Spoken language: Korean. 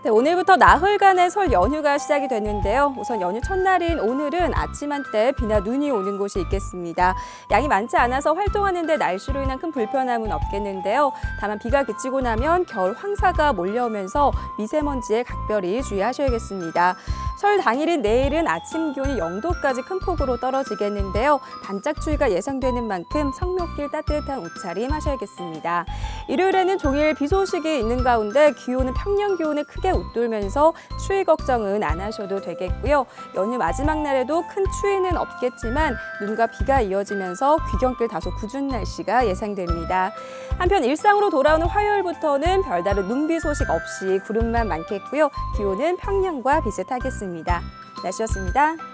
네, 오늘부터 나흘간의 설 연휴가 시작이 됐는데요. 우선 연휴 첫날인 오늘은 아침 한때 비나 눈이 오는 곳이 있겠습니다. 양이 많지 않아서 활동하는 데 날씨로 인한 큰 불편함은 없겠는데요. 다만 비가 그치고 나면 겨울 황사가 몰려오면서 미세먼지에 각별히 주의하셔야겠습니다. 설 당일인 내일은 아침 기온이 0도까지 큰 폭으로 떨어지겠는데요. 반짝 추위가 예상되는 만큼 성묘길 따뜻한 옷차림 하셔야겠습니다. 일요일에는 종일 비 소식이 있는 가운데 기온은 평년 기온에 크게 웃돌면서 추위 걱정은 안 하셔도 되겠고요. 연휴 마지막 날에도 큰 추위는 없겠지만 눈과 비가 이어지면서 귀경길 다소 궂은 날씨가 예상됩니다. 한편 일상으로 돌아오는 화요일부터는 별다른 눈비 소식 없이 구름만 많겠고요. 기온은 평년과 비슷하겠습니다. 날씨였습니다.